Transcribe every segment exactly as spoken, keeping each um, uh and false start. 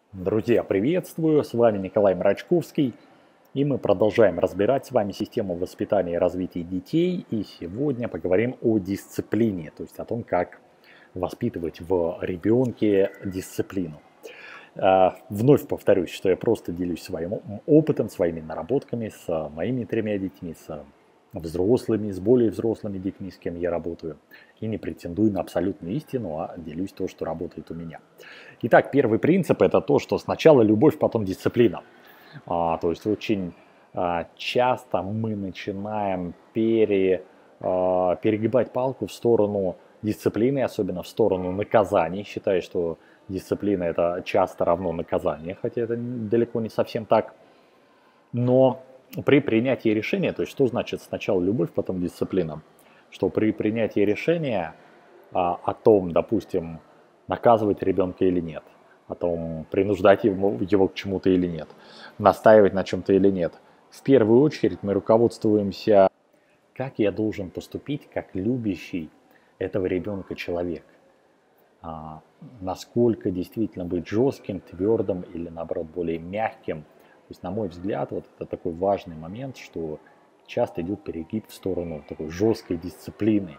Друзья, приветствую! С вами Николай Мрачковский, и мы продолжаем разбирать с вами систему воспитания и развития детей. И сегодня поговорим о дисциплине, то есть о том, как воспитывать в ребенке дисциплину. А, Вновь повторюсь, что я просто делюсь своим опытом, своими наработками с моими тремя детьми, с взрослыми, с более взрослыми детьми, с кем я работаю. И не претендую на абсолютную истину, а делюсь то, что работает у меня. Итак, первый принцип – это то, что сначала любовь, потом дисциплина. А, то есть очень а, часто мы начинаем пере, а, перегибать палку в сторону дисциплины, особенно в сторону наказаний, считая, что дисциплина – это часто равно наказание, хотя это далеко не совсем так. Но при принятии решения, то есть что значит сначала любовь, потом дисциплина, что при принятии решения а, о том, допустим, наказывать ребенка или нет, о том, принуждать его, его к чему-то или нет, настаивать на чем-то или нет, в первую очередь мы руководствуемся, как я должен поступить, как любящий этого ребенка человек. А, насколько действительно быть жестким, твердым или наоборот более мягким. То есть, на мой взгляд, вот это такой важный момент, что часто идет перегиб в сторону такой жесткой дисциплины,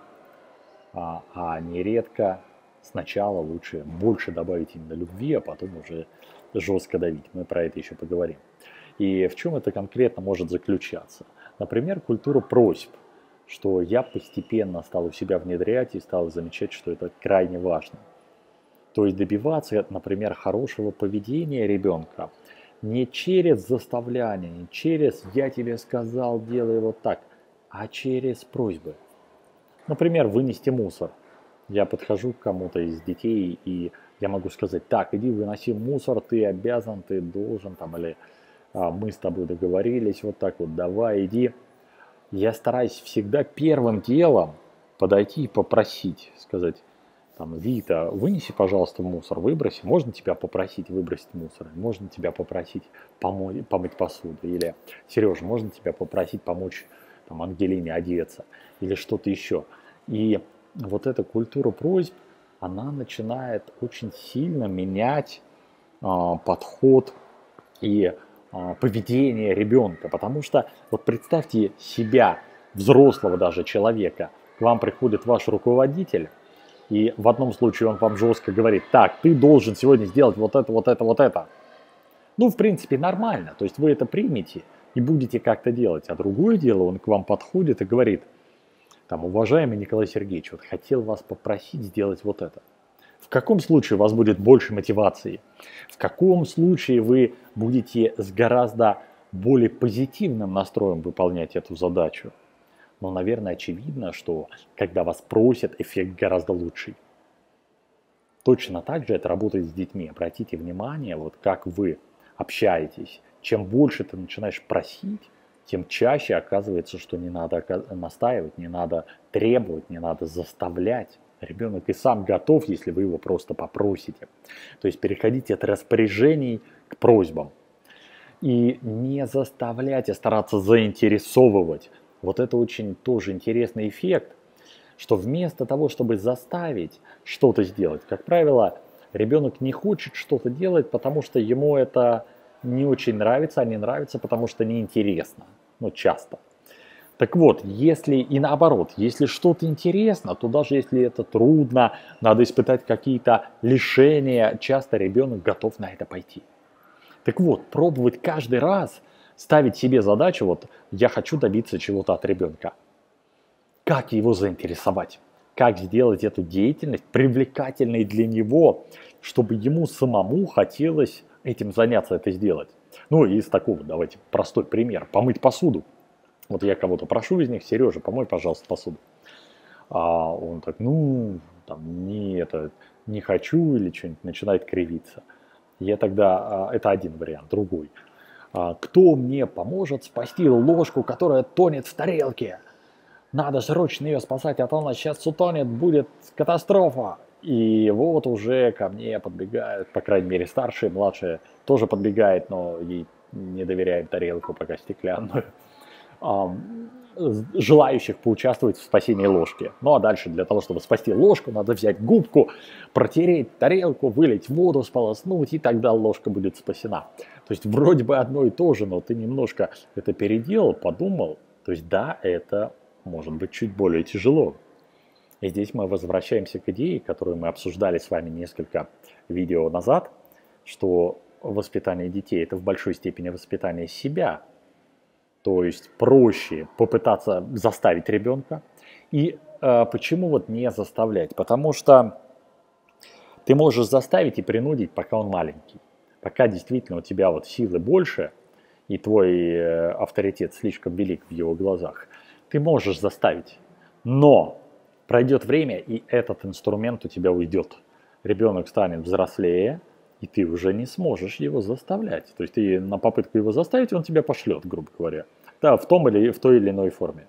а, а нередко сначала лучше больше добавить именно любви, а потом уже жестко давить. Мы про это еще поговорим. И в чем это конкретно может заключаться? Например, культура просьб, что я постепенно стал у себя внедрять и стал замечать, что это крайне важно. То есть добиваться, например, хорошего поведения ребенка не через заставляние, не через «я тебе сказал, делай вот так», а через просьбы. Например, вынести мусор. Я подхожу к кому-то из детей, и я могу сказать: так, иди выноси мусор, ты обязан, ты должен, там, или а, мы с тобой договорились, вот так вот, давай, иди. Я стараюсь всегда первым делом подойти и попросить, сказать, там: Вита, вынеси, пожалуйста, мусор, выброси. Можно тебя попросить выбросить мусор? Можно тебя попросить помой, помыть посуду? Или, Сережа, можно тебя попросить помочь там, Ангелине одеться? Или что-то еще? И вот эта культура просьб, она начинает очень сильно менять а, подход и а, поведение ребенка. Потому что вот представьте себя, взрослого даже человека, к вам приходит ваш руководитель, и в одном случае он вам жестко говорит: так, ты должен сегодня сделать вот это, вот это, вот это. Ну, в принципе, нормально, то есть вы это примете и будете как-то делать. А другое дело, он к вам подходит и говорит: там, уважаемый Николай Сергеевич, вот хотел вас попросить сделать вот это. В каком случае у вас будет больше мотивации? В каком случае вы будете с гораздо более позитивным настроем выполнять эту задачу? Но, наверное, очевидно, что когда вас просят, эффект гораздо лучший. Точно так же это работает с детьми. Обратите внимание, вот как вы общаетесь. Чем больше ты начинаешь просить, тем чаще оказывается, что не надо настаивать, не надо требовать, не надо заставлять. Ребенок и сам готов, если вы его просто попросите. То есть переходите от распоряжений к просьбам. И не заставлять, а стараться заинтересовывать. Вот это очень тоже интересный эффект, что вместо того, чтобы заставить что-то сделать, как правило, ребенок не хочет что-то делать, потому что ему это не очень нравится, а не нравится, потому что неинтересно. Ну, часто. Так вот, если и наоборот, если что-то интересно, то даже если это трудно, надо испытать какие-то лишения, часто ребенок готов на это пойти. Так вот, пробовать каждый раз, ставить себе задачу, вот я хочу добиться чего-то от ребенка. Как его заинтересовать? Как сделать эту деятельность привлекательной для него, чтобы ему самому хотелось этим заняться, это сделать? Ну, из такого, давайте, простой пример. Помыть посуду. Вот я кого-то прошу из них: Сережа, помой, пожалуйста, посуду. А он так, ну, там, не, это, не хочу, или что-нибудь начинает кривиться. Я тогда, это один вариант, другой. Кто мне поможет спасти ложку, которая тонет в тарелке? Надо срочно ее спасать, а то она сейчас утонет, будет катастрофа. И вот уже ко мне подбегают, по крайней мере, старшая, младшая тоже подбегает, но ей не доверяем тарелку, пока стеклянную. желающих поучаствовать в спасении ложки. Ну а дальше для того, чтобы спасти ложку, надо взять губку, протереть тарелку, вылить воду, сполоснуть, и тогда ложка будет спасена. То есть вроде бы одно и то же, но ты немножко это переделал, подумал. То есть да, это может быть чуть более тяжело. И здесь мы возвращаемся к идее, которую мы обсуждали с вами несколько видео назад, что воспитание детей – это в большой степени воспитание себя. То есть проще попытаться заставить ребенка. И э, почему вот не заставлять? Потому что ты можешь заставить и принудить, пока он маленький. Пока действительно у тебя вот силы больше, и твой э, авторитет слишком велик в его глазах, ты можешь заставить. Но пройдет время, и этот инструмент у тебя уйдет. Ребенок станет взрослее, и ты уже не сможешь его заставлять. То есть ты на попытку его заставить, он тебя пошлет, грубо говоря. Да, в том или в той или иной форме.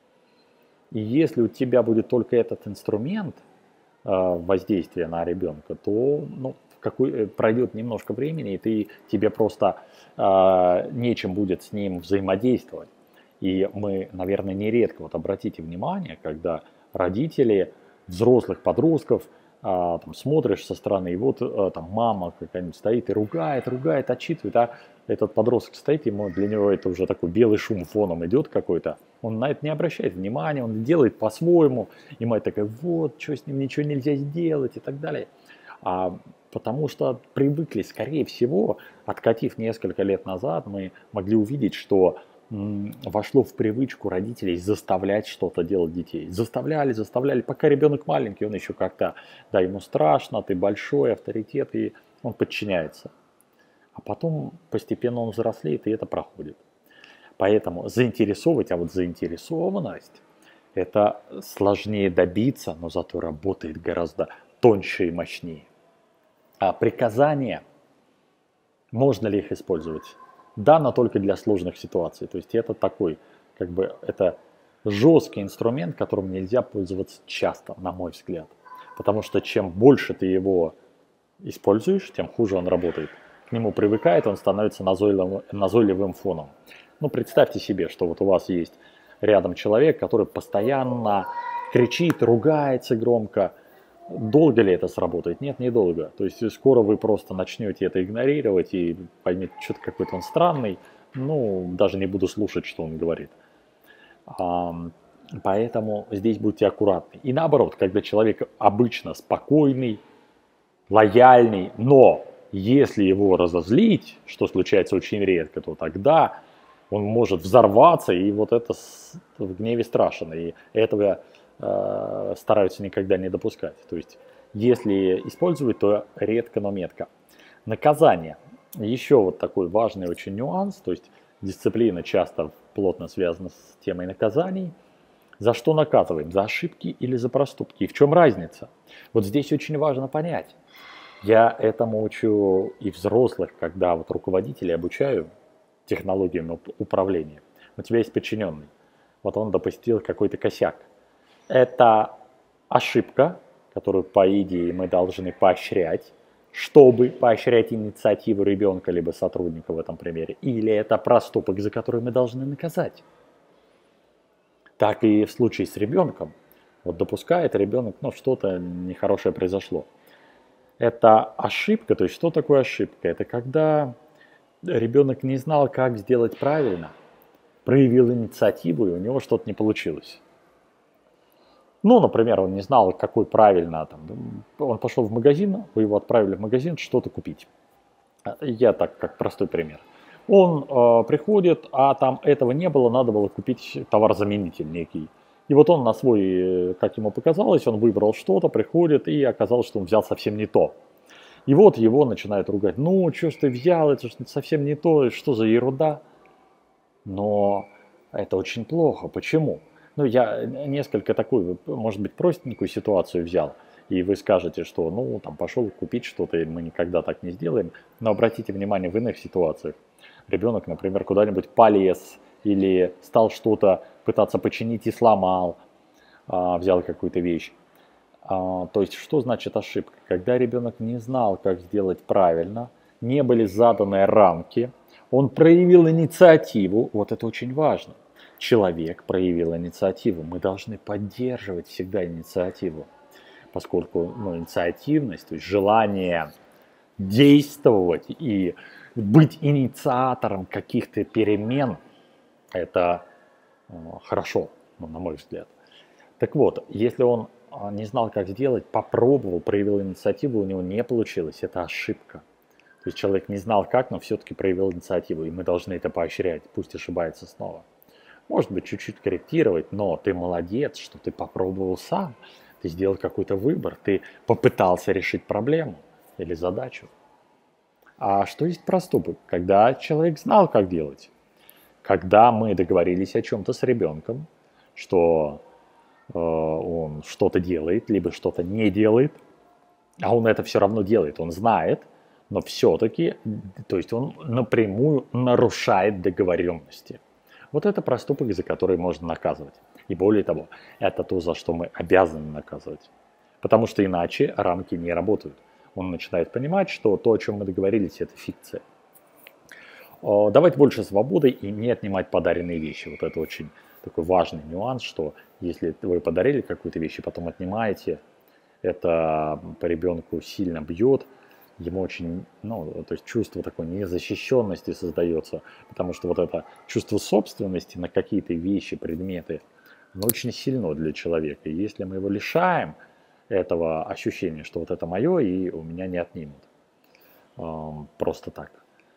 И если у тебя будет только этот инструмент э, воздействия на ребенка, то ну, какой, пройдет немножко времени, и ты, тебе просто э, нечем будет с ним взаимодействовать. И мы, наверное, нередко, вот обратите внимание, когда родители взрослых подростков, а, там, смотришь со стороны, и вот а, там мама какая-нибудь стоит и ругает, ругает, отчитывает, а этот подросток стоит, ему, для него это уже такой белый шум фоном идет какой-то, он на это не обращает внимания, он делает по-своему, и мать такая, вот, что с ним, ничего нельзя сделать и так далее. А, потому что привыкли, скорее всего, откатив несколько лет назад, мы могли увидеть, что вошло в привычку родителей заставлять что-то делать детей. Заставляли, заставляли, пока ребенок маленький, он еще как-то, да, ему страшно, ты большой, авторитет, и он подчиняется. А потом постепенно он взрослеет, и это проходит. Поэтому заинтересовывать, а вот заинтересованность, это сложнее добиться, но зато работает гораздо тоньше и мощнее. А приказания, можно ли их использовать? Да, но только для сложных ситуаций. То есть это такой, как бы, это жесткий инструмент, которым нельзя пользоваться часто, на мой взгляд. Потому что чем больше ты его используешь, тем хуже он работает. К нему привыкает, он становится назойливым, назойливым фоном. Ну, представьте себе, что вот у вас есть рядом человек, который постоянно кричит, ругается громко. Долго ли это сработает? Нет, недолго. То есть скоро вы просто начнете это игнорировать и поймете, что-то какой-то он странный. Ну, даже не буду слушать, что он говорит. А, поэтому здесь будьте аккуратны. И наоборот, когда человек обычно спокойный, лояльный, но если его разозлить, что случается очень редко, то тогда он может взорваться, и вот это в гневе страшно. И этого стараются никогда не допускать. То есть, если использовать, то редко, но метко. Наказание. Еще вот такой важный очень нюанс. То есть, дисциплина часто плотно связана с темой наказаний. За что наказываем? За ошибки или за проступки? И в чем разница? Вот здесь очень важно понять. Я этому учу и взрослых, когда вот руководителей обучаю технологиям управления. У тебя есть подчиненный. Вот он допустил какой-то косяк. Это ошибка, которую, по идее, мы должны поощрять, чтобы поощрять инициативу ребенка либо сотрудника в этом примере. Или это проступок, за который мы должны наказать. Так и в случае с ребенком. Вот допускает ребенок, ну, что-то нехорошее произошло. Это ошибка, то есть что такое ошибка? Это когда ребенок не знал, как сделать правильно, проявил инициативу, и у него что-то не получилось. Ну, например, он не знал, какой правильно, там, он пошел в магазин, вы его отправили в магазин что-то купить. Я так, как простой пример. Он э, приходит, а там этого не было, надо было купить товарозаменитель некий. И вот он на свой, как ему показалось, он выбрал что-то, приходит, и оказалось, что он взял совсем не то. И вот его начинают ругать. Ну, что ж ты взял, это же совсем не то, что за ерунда. Но это очень плохо. Почему? Ну, я несколько такую, может быть, простенькую ситуацию взял, и вы скажете, что, ну, там, пошел купить что-то, и мы никогда так не сделаем. Но обратите внимание, в иных ситуациях. Ребенок, например, куда-нибудь полез, или стал что-то пытаться починить и сломал, взял какую-то вещь. То есть, что значит ошибка? Когда ребенок не знал, как сделать правильно, не были заданы рамки, он проявил инициативу, вот это очень важно. человек проявил инициативу. Мы должны поддерживать всегда инициативу, поскольку ну, инициативность, то есть желание действовать и быть инициатором каких-то перемен, это э, хорошо, ну, на мой взгляд. Так вот, если он э, не знал, как сделать, попробовал, проявил инициативу, у него не получилось, это ошибка. То есть человек не знал как, но все-таки проявил инициативу, и мы должны это поощрять, пусть ошибается снова. Может быть, чуть-чуть корректировать, но ты молодец, что ты попробовал сам, ты сделал какой-то выбор, ты попытался решить проблему или задачу. А что есть проступок? Когда человек знал, как делать. Когда мы договорились о чем-то с ребенком, что э, он что-то делает, либо что-то не делает, а он это все равно делает, он знает, но все-таки, то есть он напрямую нарушает договоренности. Вот это проступок, за который можно наказывать. И более того, это то, за что мы обязаны наказывать. Потому что иначе рамки не работают. Он начинает понимать, что то, о чем мы договорились, это фикция. Давать больше свободы и не отнимать подаренные вещи. Вот это очень такой важный нюанс, что если вы подарили какую-то вещь и потом отнимаете, это по ребенку сильно бьет. Ему очень, ну, то есть чувство такой незащищенности создается, потому что вот это чувство собственности на какие-то вещи, предметы, оно очень сильно для человека. И если мы его лишаем этого ощущения, что вот это мое и у меня не отнимут, просто так,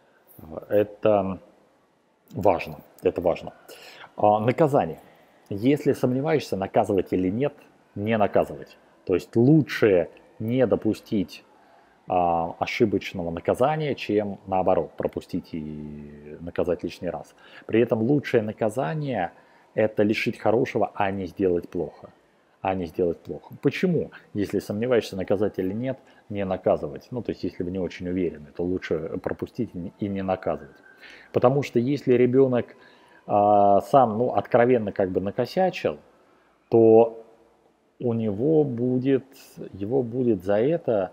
это важно, это важно. Наказание. Если сомневаешься, наказывать или нет, не наказывать. То есть лучше не допустить ошибочного наказания, чем наоборот, пропустить и наказать лишний раз. При этом лучшее наказание – это лишить хорошего, а не сделать плохо. А не сделать плохо. Почему? Если сомневаешься, наказать или нет, не наказывать. Ну, то есть, если вы не очень уверены, то лучше пропустить и не наказывать. Потому что если ребенок а, сам, ну, откровенно как бы накосячил, то у него будет, его будет за это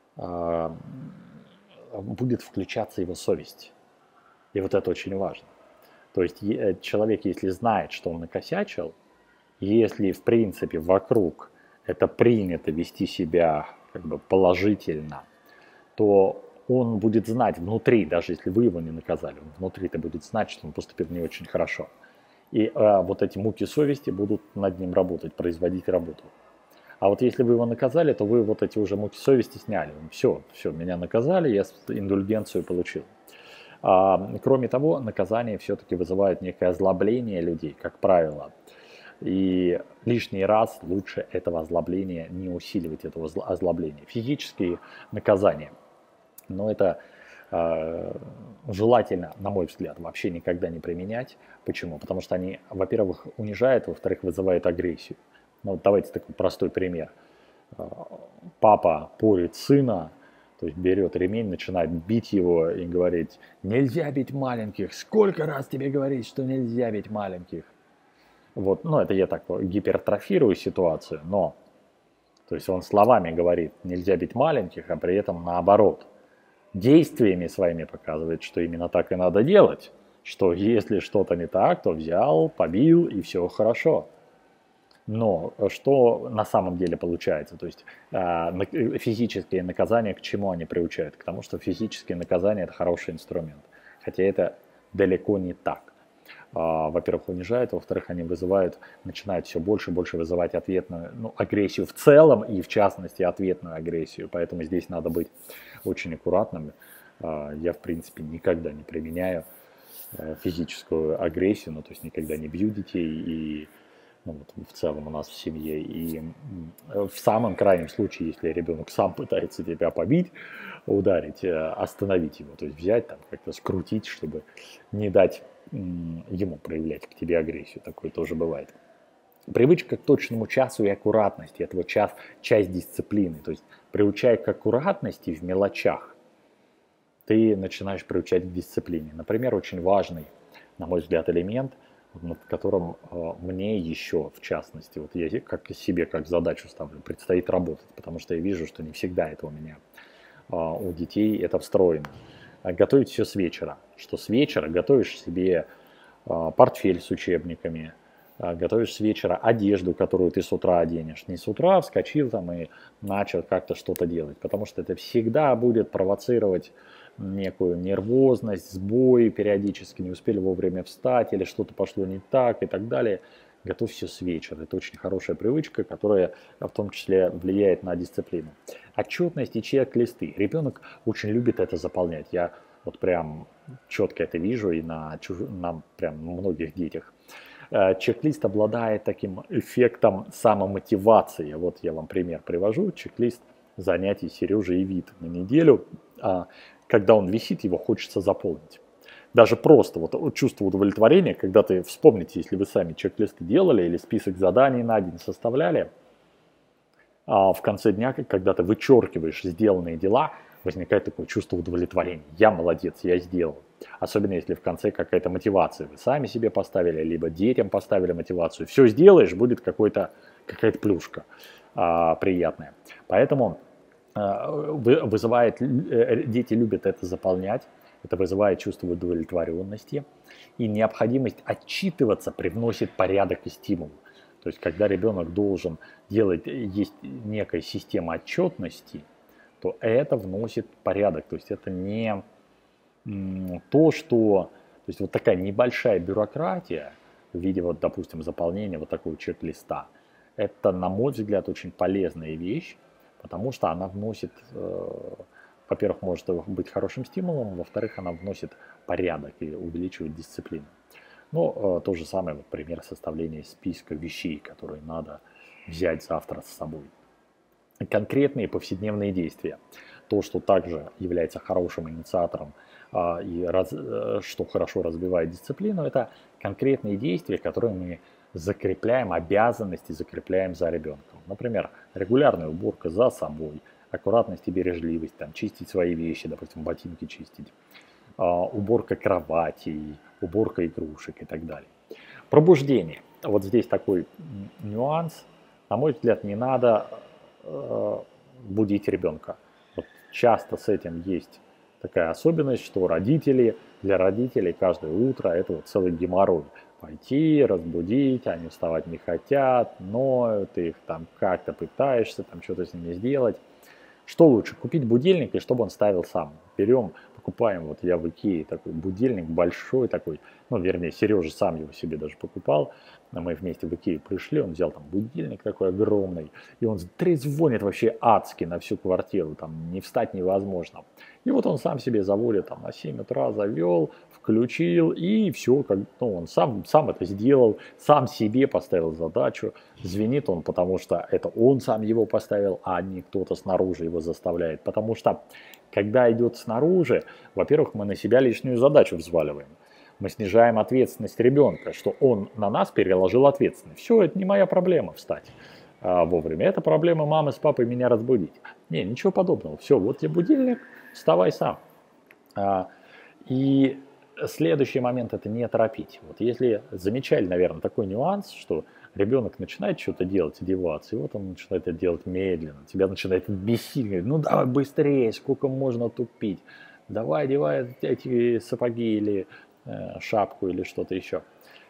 будет включаться его совесть. И вот это очень важно. То есть человек, если знает, что он накосячил, если в принципе вокруг это принято вести себя как бы положительно, то он будет знать внутри, даже если вы его не наказали, он внутри-то будет знать, что он поступил не очень хорошо. И а, вот эти муки совести будут над ним работать, производить работу. А вот если вы его наказали, то вы вот эти уже муки совести сняли. Все, все, меня наказали, я индульгенцию получил. А, кроме того, наказание все-таки вызывает некое озлобление людей, как правило. И лишний раз лучше этого озлобления не усиливать, этого озлобления. Физические наказания. Но это э, желательно, на мой взгляд, вообще никогда не применять. Почему? Потому что они, во-первых, унижают, во-вторых, вызывают агрессию. Ну, вот давайте такой простой пример. Папа порит сына, то есть берет ремень, начинает бить его и говорит: нельзя бить маленьких, сколько раз тебе говорить, что нельзя бить маленьких. Вот, ну, это я так гипертрофирую ситуацию, но, то есть он словами говорит, нельзя бить маленьких, а при этом наоборот, действиями своими показывает, что именно так и надо делать, что если что-то не так, то взял, побил и все хорошо. Но что на самом деле получается? То есть физические наказания к чему они приучают? К тому, что физические наказания – это хороший инструмент. Хотя это далеко не так. Во-первых, унижают, во-вторых, они вызывают, начинают все больше и больше вызывать ответную, ну, агрессию в целом и в частности ответную агрессию. Поэтому здесь надо быть очень аккуратным. Я, в принципе, никогда не применяю физическую агрессию, ну, то есть никогда не бью детей и... Ну, вот в целом у нас в семье. И в самом крайнем случае, если ребенок сам пытается тебя побить, ударить, остановить его, то есть взять, там, как-то скрутить, чтобы не дать ему проявлять к тебе агрессию. Такое тоже бывает. Привычка к точному часу и аккуратности – это вот час, часть дисциплины. То есть приучая к аккуратности в мелочах, ты начинаешь приучать к дисциплине. Например, очень важный, на мой взгляд, элемент – над которым э, мне еще, в частности, вот я как себе как задачу ставлю, предстоит работать, потому что я вижу, что не всегда это у меня, э, у детей это встроено. Готовить все с вечера, что с вечера готовишь себе э, портфель с учебниками, готовишь с вечера одежду, которую ты с утра оденешь. Не с утра вскочил там и начал как-то что-то делать, потому что это всегда будет провоцировать некую нервозность, сбои периодически, не успели вовремя встать или что-то пошло не так и так далее. Готовь все с вечера. Это очень хорошая привычка, которая в том числе влияет на дисциплину. Отчетность и чек-листы. Ребенок очень любит это заполнять. Я вот прям четко это вижу и на, чуж... на прям многих детях. Чек-лист обладает таким эффектом самомотивации. Вот я вам пример привожу. Чек-лист занятий Сережи и Виты на неделю. Когда он висит, его хочется заполнить. Даже просто вот чувство удовлетворения, когда ты, вспомните, если вы сами чек-листы делали или список заданий на день составляли, а в конце дня, когда ты вычеркиваешь сделанные дела, возникает такое чувство удовлетворения. Я молодец, я сделал. Особенно если в конце какая-то мотивация. Вы сами себе поставили, либо детям поставили мотивацию. Все сделаешь, будет какой-то, какая-то плюшка а, приятная. Поэтому а, вызывает, дети любят это заполнять. Это вызывает чувство удовлетворенности. И необходимость отчитываться привносит порядок и стимул. То есть, когда ребенок должен делать, есть некая система отчетности, то это вносит порядок. То есть, это не то, что... То есть, вот такая небольшая бюрократия в виде, вот, допустим, заполнения вот такого чек-листа, это, на мой взгляд, очень полезная вещь, потому что она вносит... Во-первых, может быть хорошим стимулом, во-вторых, она вносит порядок и увеличивает дисциплину. Но э, то же самое, вот, пример составления списка вещей, которые надо взять завтра с собой. Конкретные повседневные действия. То, что также является хорошим инициатором э, и раз, э, что хорошо разбивает дисциплину, это конкретные действия, которые мы закрепляем, обязанности закрепляем за ребенком. Например, регулярная уборка за собой, аккуратность и бережливость, там, чистить свои вещи, допустим, ботинки чистить, а, уборка кроватей, уборка игрушек и так далее. Пробуждение. Вот здесь такой нюанс. На мой взгляд, не надо э, будить ребенка. Вот часто с этим есть такая особенность, что родители, для родителей каждое утро это вот целый геморрой. Пойти, разбудить, они вставать не хотят, ноют, ты их там как-то пытаешься, там что-то с ними сделать. Что лучше? Купить будильник, и чтобы он ставил сам. Берем, покупаем, вот я в Икее такой будильник большой такой, ну, вернее, Сережа сам его себе даже покупал. Мы вместе в Икею пришли, он взял там будильник такой огромный, и он трезвонит вообще адски на всю квартиру, там не встать невозможно. И вот он сам себе заводит, там на семь утра завел, включил, и все, как, ну, он сам, сам это сделал, сам себе поставил задачу. Звенит он, потому что это он сам его поставил, а не кто-то снаружи его заставляет. Потому что, когда идет снаружи, во-первых, мы на себя лишнюю задачу взваливаем. Мы снижаем ответственность ребенка, что он на нас переложил ответственность. Все, это не моя проблема встать а, вовремя. Это проблема мамы с папой меня разбудить. Не, ничего подобного. Все, вот тебе будильник, вставай сам. А, и следующий момент — это не торопить. Вот если замечали, наверное, такой нюанс, что ребенок начинает что-то делать, одеваться, и вот он начинает это делать медленно, тебя начинает бесить, говорит, ну давай быстрее, сколько можно тупить, давай одевай эти сапоги или э, шапку или что-то еще.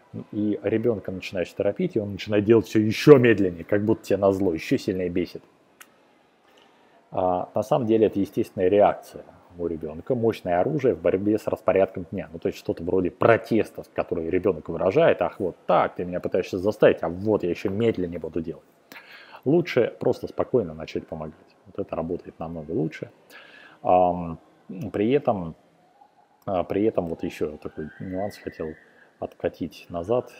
И ребенка начинаешь торопить, и он начинает делать все еще медленнее, как будто тебе назло, еще сильнее бесит. А на самом деле это естественная реакция у ребенка, мощное оружие в борьбе с распорядком дня. Ну, то есть что-то вроде протеста, который ребенок выражает. Ах, вот так, ты меня пытаешься заставить, а вот я еще медленнее буду делать. Лучше просто спокойно начать помогать. Вот это работает намного лучше. При этом, при этом вот еще такой нюанс хотел откатить назад.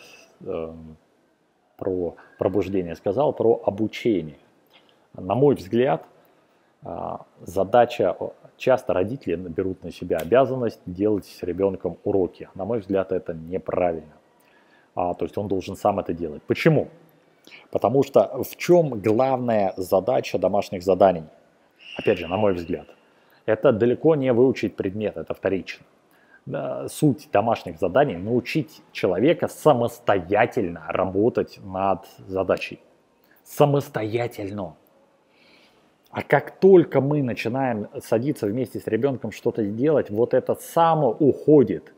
Про пробуждение сказал, про обучение. На мой взгляд, задача, часто родители берут на себя обязанность делать с ребенком уроки. На мой взгляд, это неправильно. А, то есть он должен сам это делать. Почему? Потому что в чем главная задача домашних заданий? Опять же, на мой взгляд, это далеко не выучить предмет, это вторично. Суть домашних заданий — научить человека самостоятельно работать над задачей. Самостоятельно. А как только мы начинаем садиться вместе с ребенком что-то делать, вот это само уходит.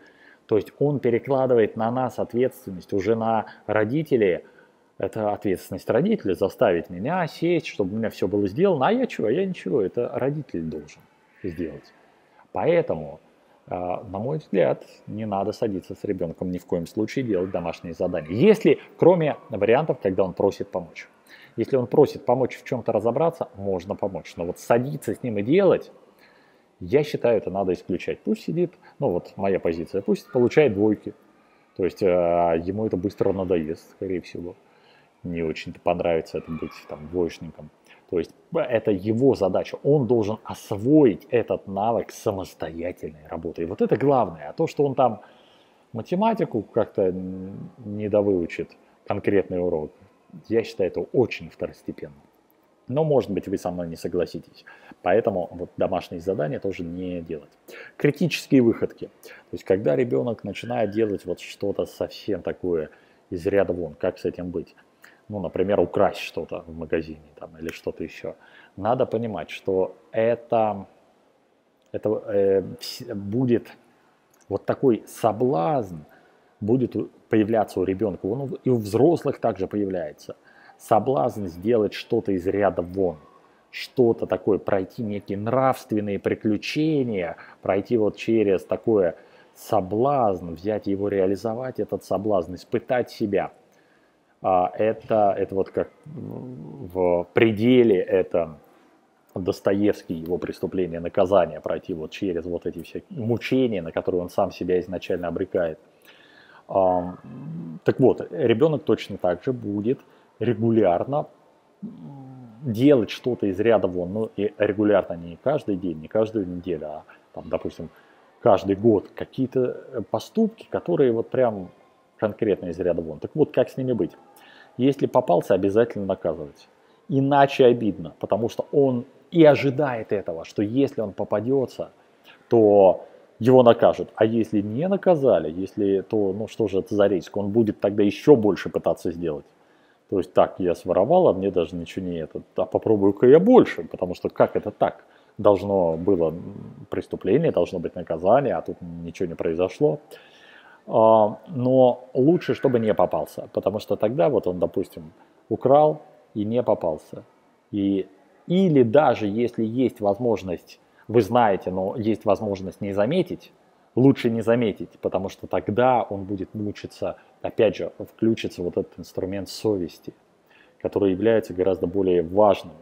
То есть он перекладывает на нас ответственность, уже на родителей. Это ответственность родителя заставить меня сесть, чтобы у меня все было сделано. А я чего? Я ничего. Это родитель должен сделать. Поэтому, на мой взгляд, не надо садиться с ребенком ни в коем случае делать домашние задания. Если, кроме вариантов, когда он просит помочь. Если он просит помочь в чем-то разобраться, можно помочь. Но вот садиться с ним и делать, я считаю, это надо исключать. Пусть сидит, ну вот моя позиция, пусть получает двойки. То есть ему это быстро надоест, скорее всего. Не очень-то понравится это быть там двоечником. То есть это его задача. Он должен освоить этот навык самостоятельной работы. И вот это главное. А то, что он там математику как-то недовыучит, конкретный урок, я считаю, это очень второстепенно. Но, может быть, вы со мной не согласитесь. Поэтому вот домашние задания тоже не делать. Критические выходки. То есть, когда ребенок начинает делать вот что-то совсем такое из ряда вон, как с этим быть? Ну, например, украсть что-то в магазине там, или что-то еще. Надо понимать, что это, это э, будет вот такой соблазн, будет появляться у ребенка, он и у взрослых также появляется. Соблазн сделать что-то из ряда вон, что-то такое, пройти некие нравственные приключения, пройти вот через такое соблазн, взять его, реализовать этот соблазн, испытать себя. Это, это вот как в пределе, это Достоевский, его «Преступление и наказание», пройти вот через вот эти все мучения, на которые он сам себя изначально обрекает. Так вот, ребенок точно так же будет регулярно делать что-то из ряда вон, ну и регулярно не каждый день, не каждую неделю, а там, допустим, каждый год какие-то поступки, которые вот прям конкретно из ряда вон. Так вот, как с ними быть? Если попался, обязательно наказывать. Иначе обидно, потому что он и ожидает этого, что если он попадется, то его накажут. А если не наказали, если, то ну что же это за риск? Он будет тогда еще больше пытаться сделать. То есть так, я своровал, а мне даже ничего не это. А попробую-ка я больше, потому что как это так? Должно было преступление, должно быть наказание, а тут ничего не произошло. Но лучше, чтобы не попался, потому что тогда вот он, допустим, украл и не попался. И, или даже если есть возможность, вы знаете, но есть возможность не заметить, лучше не заметить, потому что тогда он будет мучиться, опять же, включится вот этот инструмент совести, который является гораздо более важным.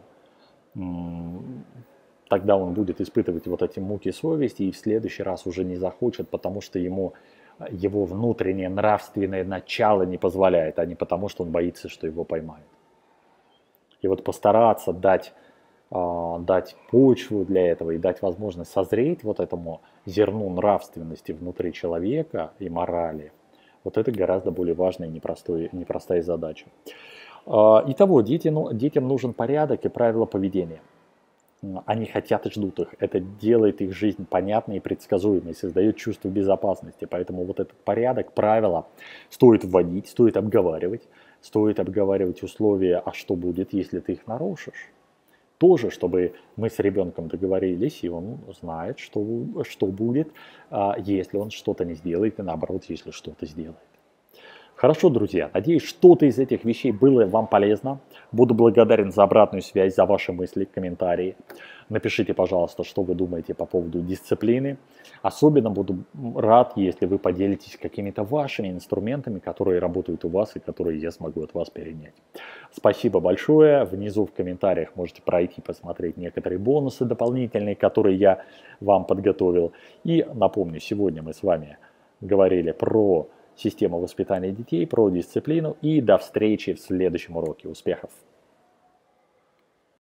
Тогда он будет испытывать вот эти муки совести и в следующий раз уже не захочет, потому что ему его внутреннее нравственное начало не позволяет, а не потому, что он боится, что его поймают. И вот постараться дать, э, дать почву для этого и дать возможность созреть вот этому зерну нравственности внутри человека и морали, вот это гораздо более важная и непростой, непростая задача. Э, итого, дети, ну, детям нужен порядок и правила поведения. Они хотят и ждут их. Это делает их жизнь понятной и предсказуемой, создает чувство безопасности. Поэтому вот этот порядок, правила стоит вводить, стоит обговаривать. Стоит обговаривать условия, а что будет, если ты их нарушишь. Тоже, чтобы мы с ребенком договорились, и он знает, что, что будет, если он что-то не сделает, и наоборот, если что-то сделает. Хорошо, друзья, надеюсь, что-то из этих вещей было вам полезно. Буду благодарен за обратную связь, за ваши мысли, комментарии. Напишите, пожалуйста, что вы думаете по поводу дисциплины. Особенно буду рад, если вы поделитесь какими-то вашими инструментами, которые работают у вас и которые я смогу от вас перенять. Спасибо большое. Внизу в комментариях можете пройти, посмотреть некоторые бонусы дополнительные, которые я вам подготовил. И напомню, сегодня мы с вами говорили про систему воспитания детей, про дисциплину. И до встречи в следующем уроке. Успехов!